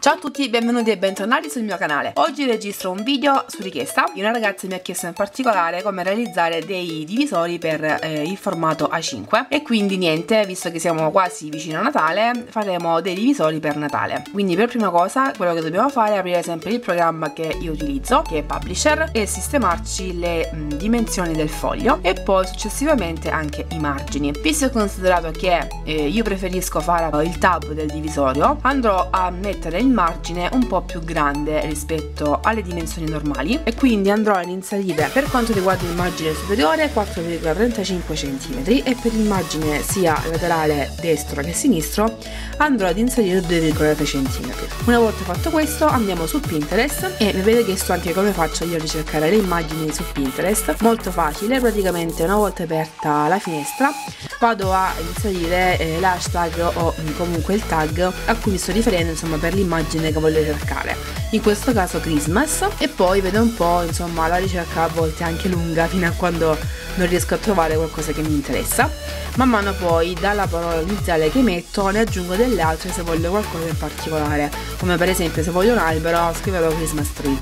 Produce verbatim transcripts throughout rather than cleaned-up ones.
Ciao a tutti, benvenuti e bentornati sul mio canale. Oggi registro un video su richiesta. Una ragazza mi ha chiesto in particolare come realizzare dei divisori per eh, il formato A cinque e quindi niente, visto che siamo quasi vicino a Natale, faremo dei divisori per Natale. Quindi per prima cosa quello che dobbiamo fare è aprire sempre il programma che io utilizzo, che è Publisher, e sistemarci le mh, dimensioni del foglio e poi successivamente anche i margini. Visto e considerato che eh, io preferisco fare il tab del divisorio, andrò a mettere il margine un po' più grande rispetto alle dimensioni normali e quindi andrò ad inserire, per quanto riguarda il margine superiore, quattro virgola trentacinque centimetri e per il margine sia laterale destro che sinistro andrò ad inserire due virgola tre centimetri. Una volta fatto questo andiamo su Pinterest e mi avete chiesto anche come faccio io a ricercare le immagini su Pinterest. Molto facile, praticamente una volta aperta la finestra vado a inserire eh, l'hashtag o comunque il tag a cui mi sto riferendo, insomma, per l'immagine che voglio cercare, in questo caso Christmas, e poi vedo un po', insomma, la ricerca a volte è anche lunga fino a quando non riesco a trovare qualcosa che mi interessa. Man mano poi dalla parola iniziale che metto ne aggiungo delle altre se voglio qualcosa in particolare, come per esempio se voglio un albero scriverò Christmas tree.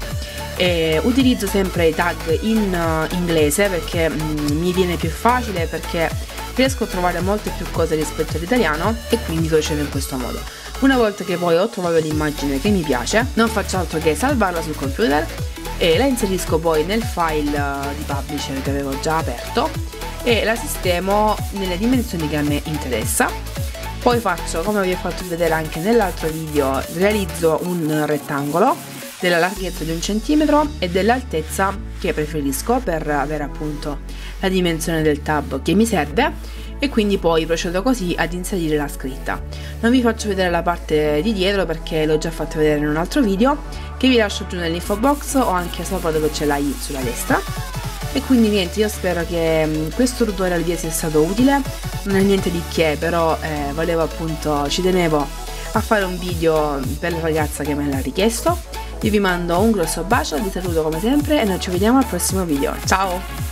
E utilizzo sempre i tag in uh, inglese perché mm, mi viene più facile, perché riesco a trovare molte più cose rispetto all'italiano e quindi procedo in questo modo. Una volta che poi ho trovato l'immagine che mi piace, non faccio altro che salvarla sul computer e la inserisco poi nel file uh, di Publisher che avevo già aperto e la sistemo nelle dimensioni che a me interessa. Poi faccio, come vi ho fatto vedere anche nell'altro video, realizzo un rettangolo della larghezza di un centimetro e dell'altezza che preferisco per avere appunto la dimensione del tab che mi serve, e quindi poi procedo così ad inserire la scritta. Non vi faccio vedere la parte di dietro perché l'ho già fatto vedere in un altro video che vi lascio giù nell'info box o anche sopra dove c'è la i sulla destra. E quindi niente, io spero che questo tutorial vi sia stato utile. Non è niente di che, però eh, volevo appunto, ci tenevo a fare un video per la ragazza che me l'ha richiesto. Io vi mando un grosso bacio, vi saluto come sempre e noi ci vediamo al prossimo video. Ciao!